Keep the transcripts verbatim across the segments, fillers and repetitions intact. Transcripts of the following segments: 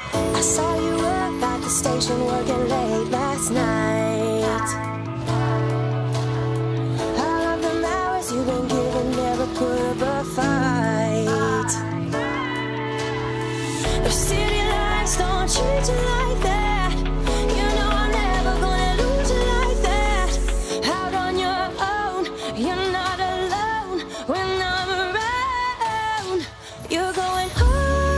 I saw you up at the station working late last night. All of the hours you've been given never put up a fight. If city lights don't treat you like that, you know I'm never gonna lose you like that. Out on your own, you're not alone when I'm around. You're going home.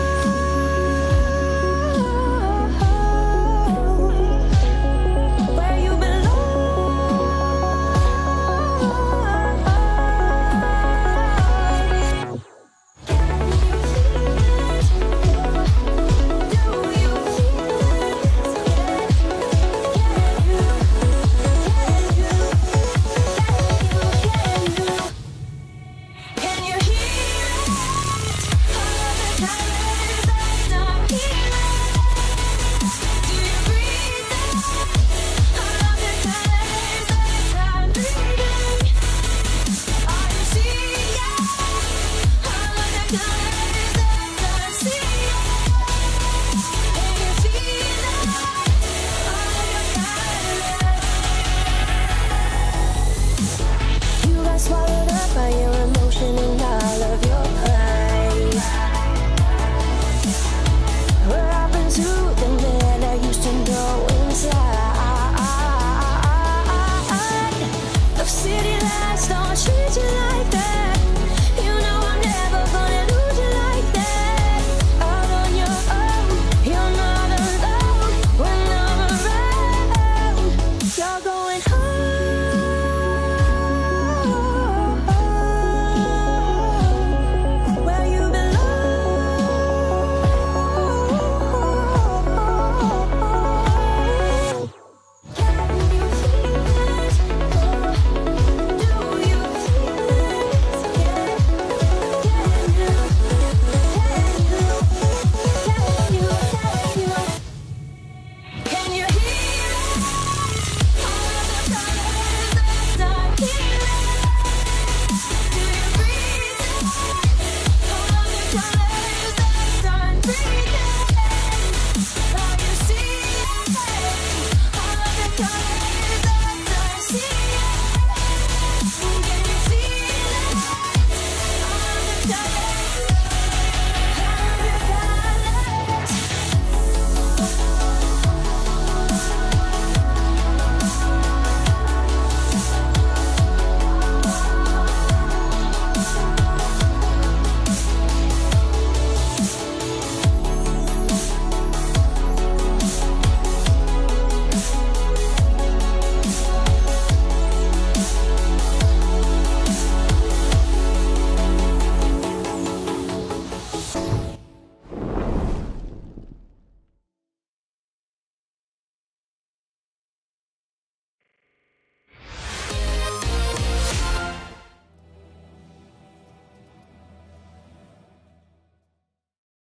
Swallowed up by your emotion and all of your pride. What happened to the man I used to know inside? If city lights don't treat you